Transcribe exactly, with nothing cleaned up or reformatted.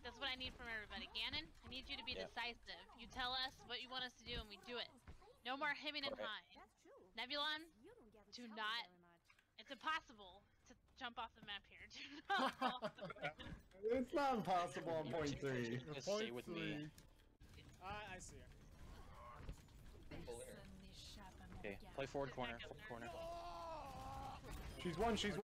That's what I need from everybody. Ganon, I need you to be Yep. decisive. You tell us what you want us to do and we do it. No more hemming and Right. hawing. Nebulon, do not. It's impossible to jump off the map here. Do not fall off the map. It's not impossible on point three. Just stay with me. Uh, I see her. Okay, play forward corner. Forward corner. She's one, she's